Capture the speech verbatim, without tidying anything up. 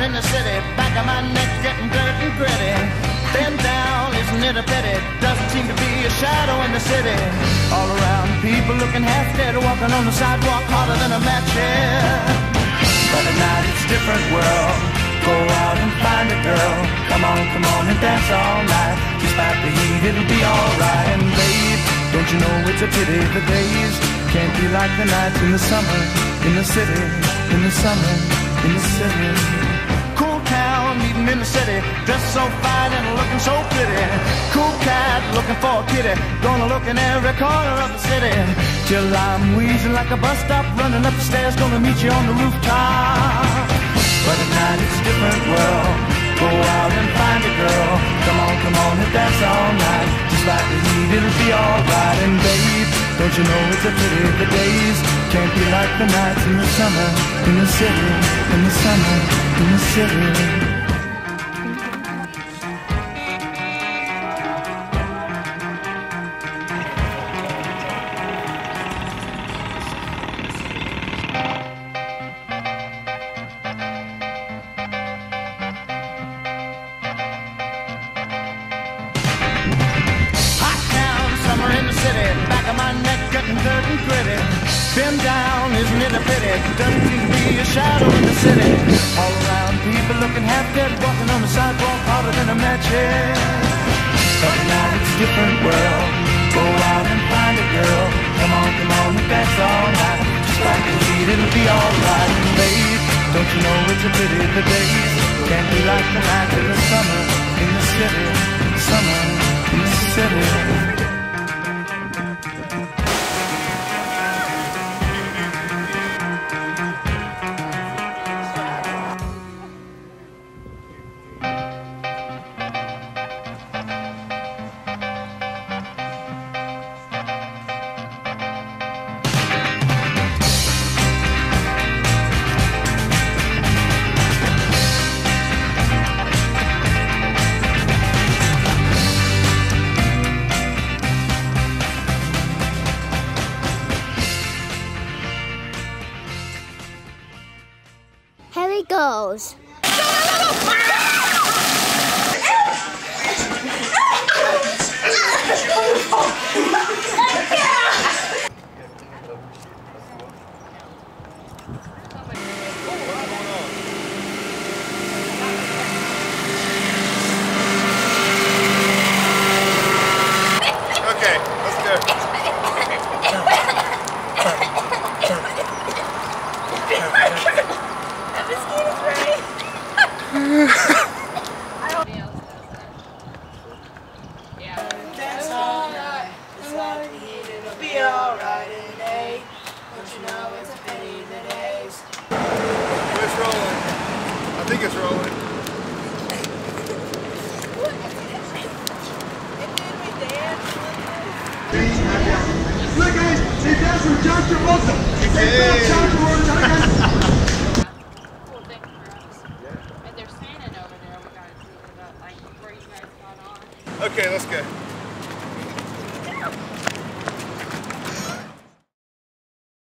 in the city, back of my neck getting dirt and gritty. Bend down, isn't it a pity? Doesn't seem to be a shadow in the city. All around, people looking half dead, walking on the sidewalk harder than a match here. But at night it's a different world. Go out and find a girl. Come on, come on and dance all night. Despite the heat, it'll be alright. And babe, don't you know it's a pity the days can't be like the nights in the summer, in the city, in the summer, in the city. Cool town, meeting in the city, dressed so fine and looking so pretty. Cool cat, looking for a kitty, gonna look in every corner of the city. Till I'm wheezing like a bus stop, running up the stairs, gonna meet you on the rooftop. But at night it's a different world. Go out and find a girl. Come on, come on and dance all night. Just like the heat, it'll be alright. And babe, don't you know it's a pity the days can't be like the nights in the summer, in the city, in the summer, in the city. Dirt and gritty, bend down, isn't it a pity? Doesn't seem to be a shadow in the city. All around, people looking half dead, walking on the sidewalk harder than a match here. But now it's a different world. Go out and find a girl. Come on, come on and dance all night. Just like the heat, it'll be alright. And babe, don't you know it's a pity the days can't be like the nights in the summer, in the city, summer, in the city. Here he goes. Okay, let's go. It's rolling. I think it's rolling. Look guys, they dance from John Travolta.